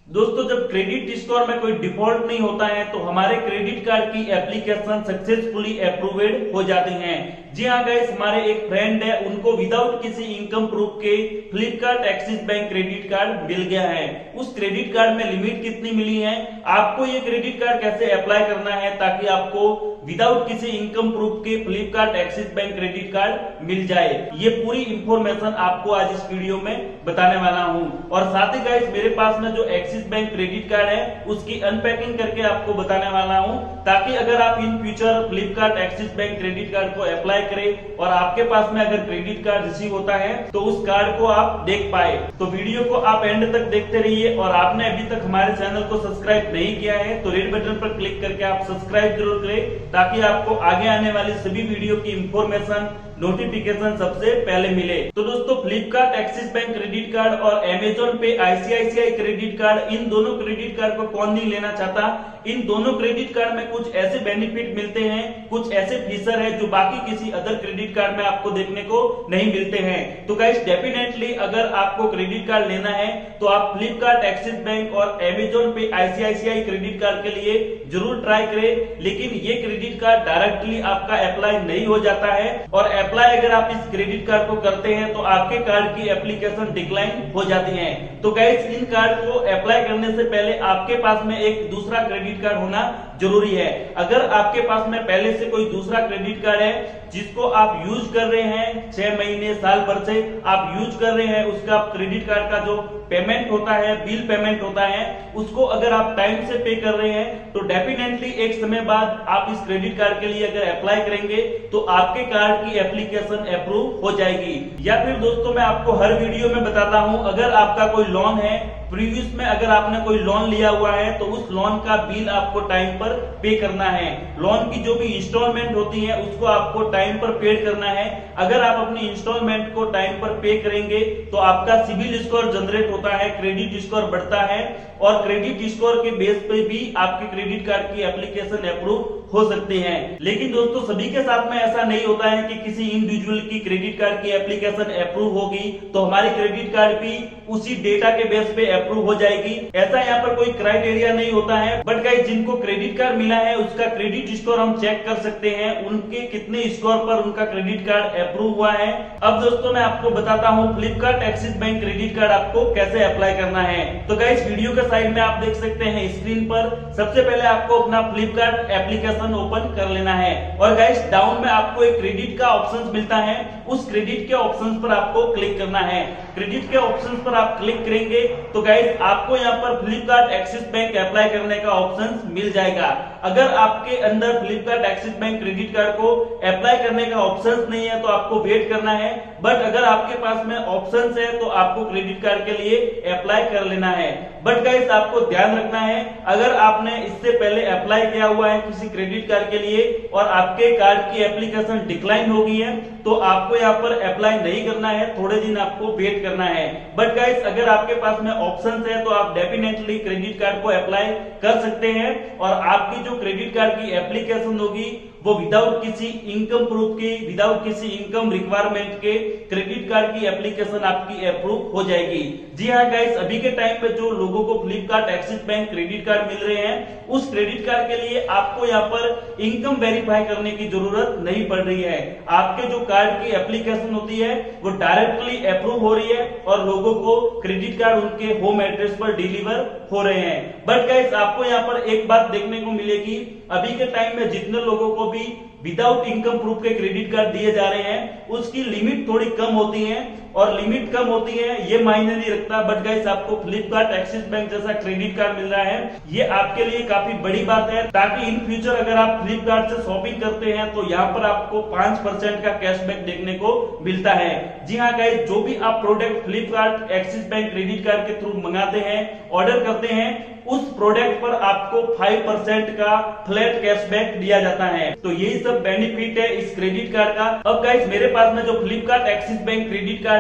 दोस्तों, जब credit score में कोई डिफॉल्ट नहीं होता है तो हमारे क्रेडिट कार्ड की एप्लीकेशन सक्सेसफुली अप्रूव्ड हो जाती हैं। जी हाँ गाइस, हमारे एक फ्रेंड है, उनको विदाउट किसी इनकम प्रूफ के Flipkart Axis bank credit card मिल गया है। उस क्रेडिट कार्ड में लिमिट कितनी मिली है, आपको ये क्रेडिट कार्ड कैसे अप्लाई करना है ताकि आपको विदाउट किसी इनकम प्रूफ के Flipkart Axis bank credit card मिल जाए, ये पूरी इंफॉर्मेशन आपको आज इस वीडियो में बताने वाला हूँ। और साथ ही गाइस, मेरे पास में जो एक्सिस बैंक क्रेडिट कार्ड है उसकी अनपैकिंग करके आपको बताने वाला हूँ, ताकि अगर आप in future Flipkart Axis bank credit card को अप्लाई करें और आपके पास में अगर क्रेडिट कार्ड रिसीव होता है तो उस कार्ड को आप देख पाए। तो वीडियो को आप एंड तक देखते रहिए। और आपने अभी तक हमारे चैनल को सब्सक्राइब नहीं किया है तो रेड बटन पर क्लिक करके आप सब्सक्राइब जरूर करें, ताकि आपको आगे आने वाली सभी वीडियो की इंफॉर्मेशन नोटिफिकेशन सबसे पहले मिले। तो दोस्तों, Flipkart Axis bank credit card और Amazon pay ICICI credit card, इन दोनों क्रेडिट कार्ड को कौन नहीं लेना चाहता। इन दोनों क्रेडिट कार्ड में कुछ ऐसे बेनिफिट मिलते हैं, कुछ ऐसे फीचर है जो बाकी किसी अदर क्रेडिट कार्ड में आपको देखने को नहीं मिलते हैं। तो गाइस, डेफिनेटली अगर आपको क्रेडिट कार्ड लेना है तो आप फ्लिपकार्ट एक्सिस बैंक और Amazon pay ICICI credit card के लिए जरूर ट्राई करें। लेकिन ये क्रेडिट कार्ड डायरेक्टली आपका अप्लाई नहीं हो जाता है, और अप्लाई अगर आप इस क्रेडिट कार्ड को करते हैं तो आपके कार्ड की एप्लीकेशन डिक्लाइन हो जाती है। तो गाइस, इन कार्ड को अप्लाई करने से पहले आपके पास में एक दूसरा क्रेडिट कार्ड होना जरूरी है। अगर आपके पास में पहले से कोई दूसरा क्रेडिट कार्ड है जिसको आप यूज कर रहे हैं 6 महीने साल भर से आप यूज कर रहे हैं, उसका क्रेडिट कार्ड का जो पेमेंट होता है, बिल पेमेंट होता है, उसको अगर आप टाइम से पे कर रहे हैं तो डेफिनेटली एक समय बाद आप इस क्रेडिट कार्ड के लिए अगर अप्लाई करेंगे तो आपके कार्ड की एप्लीकेशन अप्रूव हो जाएगी। या फिर दोस्तों, मैं आपको हर वीडियो में बताता हूं, अगर आपका कोई लोन है, प्रीवियस में अगर आपने कोई लोन लिया हुआ है तो उस लोन का बिल आपको टाइम पर पे करना है। लोन की जो भी इंस्टॉलमेंट होती है उसको आपको टाइम पर पे करना है। अगर आप अपनी इंस्टॉलमेंट को टाइम पर पे करेंगे तो आपका सिबिल स्कोर जनरेट होता है, क्रेडिट स्कोर बढ़ता है, और क्रेडिट स्कोर के बेस पे भी आपके क्रेडिट कार्ड की एप्लीकेशन अप्रूव हो सकते हैं। लेकिन दोस्तों, सभी के साथ में ऐसा नहीं होता है कि किसी इंडिविजुअल की क्रेडिट कार्ड की एप्लीकेशन अप्रूव होगी तो हमारी क्रेडिट कार्ड भी उसी डेटा के बेस पे अप्रूव हो जाएगी। ऐसा यहाँ पर कोई क्राइटेरिया नहीं होता है। बट गाइस, जिनको क्रेडिट कार्ड मिला है उसका क्रेडिट स्कोर हम चेक कर सकते हैं, उनके कितने स्कोर पर उनका क्रेडिट कार्ड अप्रूव हुआ है। अब दोस्तों, मैं आपको बताता हूँ Flipkart Axis bank credit card आपको कैसे अप्लाई करना है। तो गाइस, वीडियो के साइड में आप देख सकते हैं स्क्रीन पर, सबसे पहले आपको अपना फ्लिपकार्ट एप्लीकेशन ओपन कर लेना है। और गाइस, डाउन में आपको एक क्रेडिट का ऑप्शन मिलता है, उस क्रेडिट के ऑप्शन पर आपको क्लिक करना है। क्रेडिट के ऑप्शन पर आप क्लिक करेंगे तो गाइस, आपको यहाँ पर फ्लिपकार्ट एक्सिस बैंक अप्लाई करने का ऑप्शन मिल जाएगा। अगर आपके अंदर Flipkart Axis bank credit card को अप्लाई करने का ऑप्शन नहीं है तो आपको वेट करना है। बट अगर आपके पास में ऑप्शन है तो आपको क्रेडिट कार्ड के लिए अप्लाई कर लेना है। बट गाइस, आपको ध्यान रखना है, अगर आपने इससे पहले अप्लाई किया हुआ है किसी क्रेडिट कार्ड के लिए और आपके कार्ड की एप्लीकेशन डिक्लाइन हो गई है तो आपको यहाँ पर अप्लाई नहीं करना है, थोड़े दिन आपको वेट करना है। बट गाइस, अगर आपके पास में ऑप्शन है तो आप डेफिनेटली क्रेडिट कार्ड को अप्लाई कर सकते हैं, और आपकी जो क्रेडिट कार्ड की एप्लीकेशन होगी वो विदाउट किसी इनकम प्रूफ के, विदाउट किसी इनकम रिक्वायरमेंट के क्रेडिट कार्ड की एप्लीकेशन आपकी अप्रूव हो जाएगी। जी हाँ गाइस, अभी के टाइम पे जो लोगों को Flipkart Axis bank credit card मिल रहे हैं उस क्रेडिट कार्ड के लिए आपको यहाँ पर इनकम वेरीफाई करने की जरूरत नहीं पड़ रही है। आपके जो कार्ड की एप्लीकेशन होती है वो डायरेक्टली अप्रूव हो रही है और लोगों को क्रेडिट कार्ड उनके होम एड्रेस पर डिलीवर हो रहे हैं। बट गाइस, आपको यहाँ पर एक बात देखने को मिलेगी, अभी के टाइम में जितने लोगों को भी विदाउट इनकम प्रूफ के क्रेडिट कार्ड दिए जा रहे हैं उसकी लिमिट थोड़ी कम होती है, और लिमिट कम होती है ये मायने नहीं रखता। बट गाइस, आपको फ्लिपकार्ट एक्सिस बैंक जैसा क्रेडिट कार्ड मिल रहा है, ये आपके लिए काफी बड़ी बात है, ताकि इन फ्यूचर अगर आप फ्लिपकार्ट से शॉपिंग करते हैं तो यहाँ पर आपको 5% का कैशबैक देखने को मिलता है। जी हाँ गाइस, जो भी आप product Flipkart Axis bank credit card के थ्रू मंगाते हैं, ऑर्डर करते हैं, उस प्रोडक्ट पर आपको 5% का फ्लैट कैशबैक दिया जाता है। तो यही सब बेनिफिट है इस क्रेडिट कार्ड का। अब गाइस, मेरे पास में जो Flipkart Axis bank credit card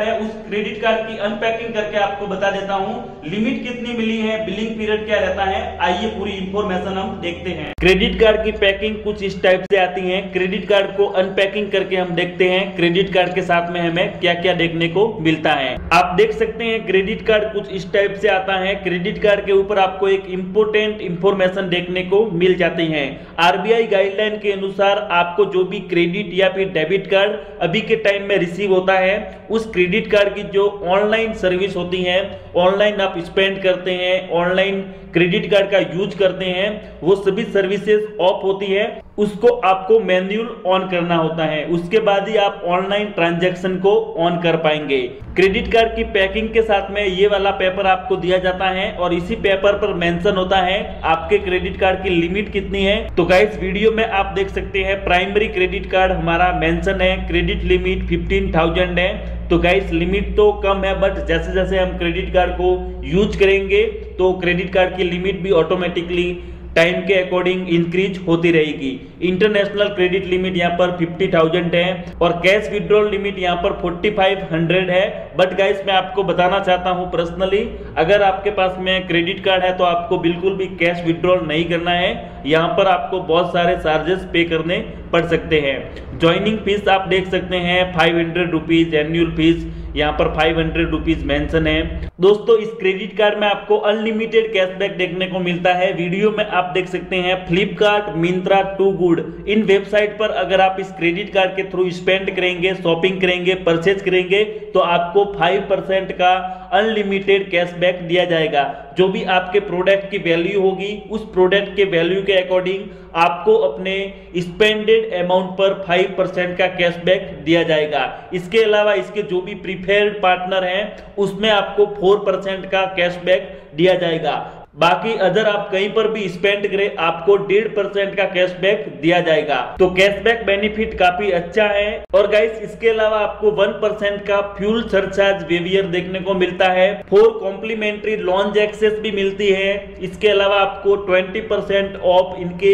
है उस क्रेडिट कार्ड की अनपैकिंग करके आपको बता देता हूं। लिमिट कितनी मिली है, बिलिंग पीरियड क्या रहता है, आइए पूरी इंफॉर्मेशन हम देखते हैं। क्रेडिट कार्ड की पैकिंग कुछ इस टाइप से आती है। क्रेडिट कार्ड को अनपैकिंग करके हम देखते हैं क्रेडिट कार्ड के साथ में हमें क्या क्या देखने को मिलता है। आप देख सकते हैं क्रेडिट कार्ड कुछ इस टाइप से आता है। क्रेडिट कार्ड के ऊपर आपको एक इंपोर्टेंट इंफॉर्मेशन देखने को मिल जाती है। आरबीआई गाइडलाइन के अनुसार आपको जो भी क्रेडिट या फिर डेबिट कार्ड अभी के टाइम में रिसीव होता है, उस क्रेडिट कार्ड की जो ऑनलाइन सर्विस होती है, ऑनलाइन आप स्पेंड करते हैं, ऑनलाइन क्रेडिट कार्ड का यूज करते हैं, वो सभी सर्विसेज ऑफ होती है। उसको आपको मैन्युअल ऑन करना होता है, उसके बाद ही आप ऑनलाइन ट्रांजैक्शन को ऑन कर पाएंगे। क्रेडिट कार्ड की पैकिंग के साथ में ये वाला पेपर आपको दिया जाता है और इसी पेपर पर मेंशन होता है आपके क्रेडिट कार्ड की लिमिट कितनी है। तो गाइस वीडियो में आप देख सकते हैं प्राइमरी क्रेडिट कार्ड हमारा मेंशन है, क्रेडिट लिमिट 15,000 है। तो गाइस लिमिट तो कम है, बट जैसे जैसे हम क्रेडिट कार्ड को यूज करेंगे तो क्रेडिट कार्ड की लिमिट भी ऑटोमेटिकली टाइम के अकॉर्डिंग इंक्रीज होती रहेगी। इंटरनेशनल क्रेडिट लिमिट यहाँ पर 50,000 है और कैश विड्रॉल लिमिट यहाँ पर 4,500 है। बट गाइस मैं आपको बताना चाहता हूँ पर्सनली, अगर आपके पास में क्रेडिट कार्ड है तो आपको बिल्कुल भी कैश विड्रॉल नहीं करना है। यहाँ पर आपको बहुत सारे चार्जेस पे करने पड़ सकते हैं। ज्वाइनिंग फीस आप देख सकते हैं 500 रुपीज, एनुअल फीस यहाँ पर 500 रुपीज मेंशन है। दोस्तों इस क्रेडिट कार्ड में आपको अनलिमिटेड कैशबैक देखने को मिलता है। वीडियो में आप देख सकते हैं फ्लिपकार्ट, मिंत्रा, टू गुड, इन वेबसाइट पर अगर आप इस क्रेडिट कार्ड के थ्रू स्पेंड करेंगे, शॉपिंग करेंगे, परचेज करेंगे तो आपको 5% का अनलिमिटेड कैशबैक दिया जाएगा। जो भी आपके प्रोडक्ट की वैल्यू होगी उस प्रोडक्ट के वैल्यू के अकॉर्डिंग आपको अपने स्पेंडेड अमाउंट पर 5% का कैशबैक दिया जाएगा। इसके अलावा इसके जो भी प्रीफर्ड पार्टनर हैं उसमें आपको 4% का कैशबैक दिया जाएगा। बाकी अगर आप कहीं पर भी स्पेंड करें आपको 1.5% का कैशबैक दिया जाएगा। तो कैशबैक बेनिफिट काफी अच्छा है। और गाइस इसके अलावा आपको 1% का फ्यूल सरचार्ज वेवियर देखने को मिलता है। 4 कॉम्प्लीमेंट्री लॉन्च एक्सेस भी मिलती है। इसके अलावा आपको 20% ऑफ इनके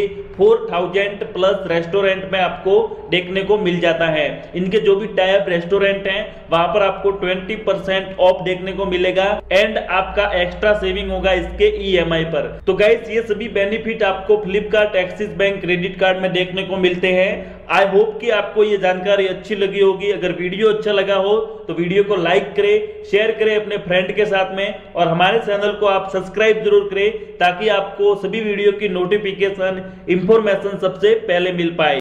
4000 प्लस रेस्टोरेंट में आपको देखने को मिल जाता है। इनके जो भी टाइप रेस्टोरेंट हैं वहां पर आपको 20% ऑफ देखने को मिलेगा एंड आपका एक्स्ट्रा सेविंग होगा इसके ईएमआई पर। तो गाइस ये सभी बेनिफिट आपको Flipkart Axis bank credit card में देखने को मिलते हैं। आई होप कि आपको ये जानकारी अच्छी लगी होगी। अगर वीडियो अच्छा लगा हो तो वीडियो को लाइक करें, शेयर करें अपने फ्रेंड के साथ में और हमारे चैनल को आप सब्सक्राइब जरूर करें ताकि आपको सभी वीडियो की नोटिफिकेशन, इंफॉर्मेशन सबसे पहले मिल पाए।